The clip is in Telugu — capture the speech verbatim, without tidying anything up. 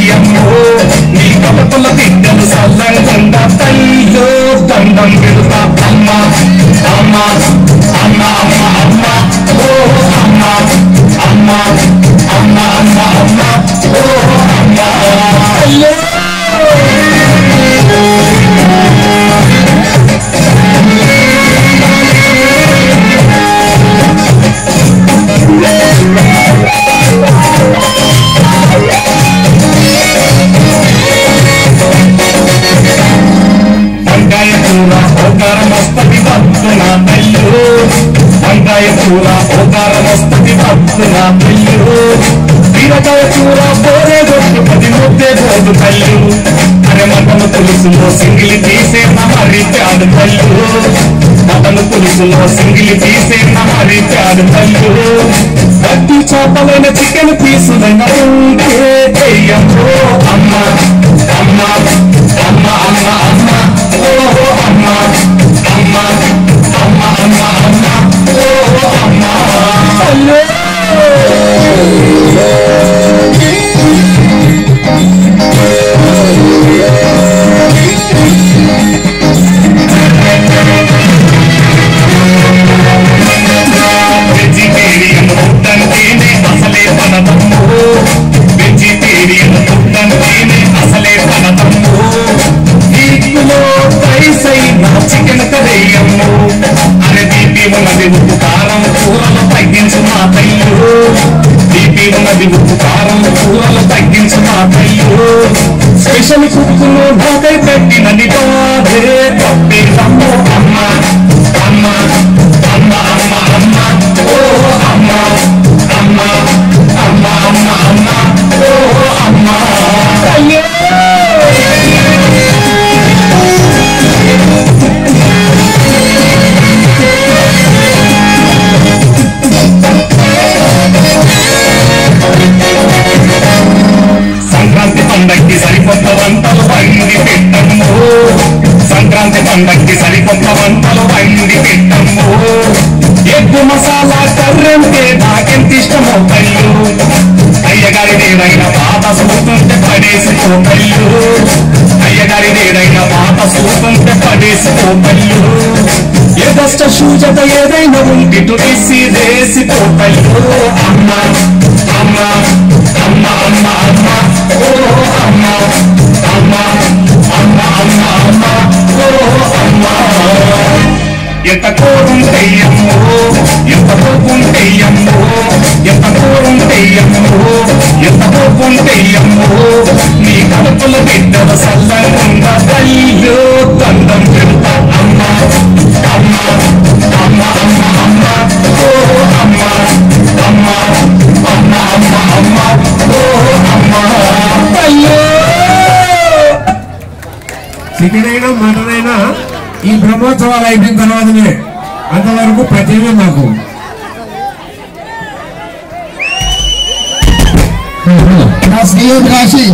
కయ్యమ్మో నీ కలపల బిడ్డలు సల్లంగా తల్లిలో దండం పెడతా అమ్మ అమ్మ అమ్మ అమ్మ అమ్మ ఓ అమ్మ అమ్మ అమ్మ అమ్మ అమ్మ ఓ అమ్మ అయ్యో వంకాయ కూర ఓకారం వస్తది భక్తున తల్లు వంకాయ కూర ఓకారం వస్తది భక్తున తల్లు బీరకాయ కూర పోరే గొట్టు పది ముద్దే పోదు తల్లు అరే మటను పులుసులో సింగిలి తీసే మరి చాడు తల్లు మటను పులుసులో సింగిలి తీసే మరి చాడు తల్లు గట్టి చేపలైన చికెన్ పీసులైన చెయ్యమ్మో అమ్మ అమ్మ అమ్మ అమ్మ అమ్మ ఓహో అమ్మ అమ్మ అమ్మ అమ్మ అమ్మ ఓహో అమ్మ అయ్యో వెజిటేరియన్ ఫుడ్ అంటేనే అసలే పనదమ్ము వెజిటేరియన్ ఫుడ్ అంటేనే అసలే పనదమ్ము వీటిలో పైసైనా చికెన్ కరేయమ్ము అరే బీపీ ఉన్నది ఉప్పు కారం కూరలు తగ్గించు మా తల్లు బీపీ ఉన్నది ఉప్పు కారం కూరలు తగ్గించు మా తల్లు స్పెషల్ కుక్కును నాకై పెట్టినది బాధే తప్పేదమ్మో అమ్మ అమ్మ అమ్మ అమ్మ అమ్మ ఓ అమ్మ అమ్మ అమ్మ అమ్మ అమ్మ ఓ అమ్మ అయ్యో సంక్రాంతి పండక్కి సరికొత్త వంటలు వండి పెట్టమ్ము సంక్రాంతి పండక్కి సరికొత్త వంటలు వండి పెట్టమ్ము ఎగ్గు మసాలా కర్రంటే నాకెంత ఇష్టమో కళ్ళు అయ్యగారి నేనైనా పాత సూతుంటే పడేసుకో కళ్ళు అయ్యగారి నేనైనా పాత సూతుంటే పడేసుకో కళ్ళు ఏదష్ట సూచత ఏదైనా ఉంటిటు తీసి వేసిపో కళ్ళు అమ్మ అమ్మ అమ్మ అమ్మ అమ్మ ఓ అమ్మ అమ్మ అమ్మ అమ్మ అమ్మ ఓ అమ్మ ఎంత కోరుంటయ్యమ్మో ఎంత పోకుంటయ్యమ్మో ఎంత కోరుంటయ్యమ్మో ఎంత పోకుంటయ్యమ్మో నీ కడుపుల బిడ్డల సల్లంగా తల్లిలో దండం పెడతా అమ్మ అమ్మ అమ్మ అమ్మ అమ్మ ఓ అమ్మ అమ్మ అమ్మ అమ్మ అమ్మ ఓ అమ్మ అయ్యో చికెన్ అయినా మటన్ అయినా ఈ బ్రహ్మోత్సవాలు అయిపోయిన తర్వాతనే అంతవరకు ప్రతిమే మాకు నా స్నేహితురాశి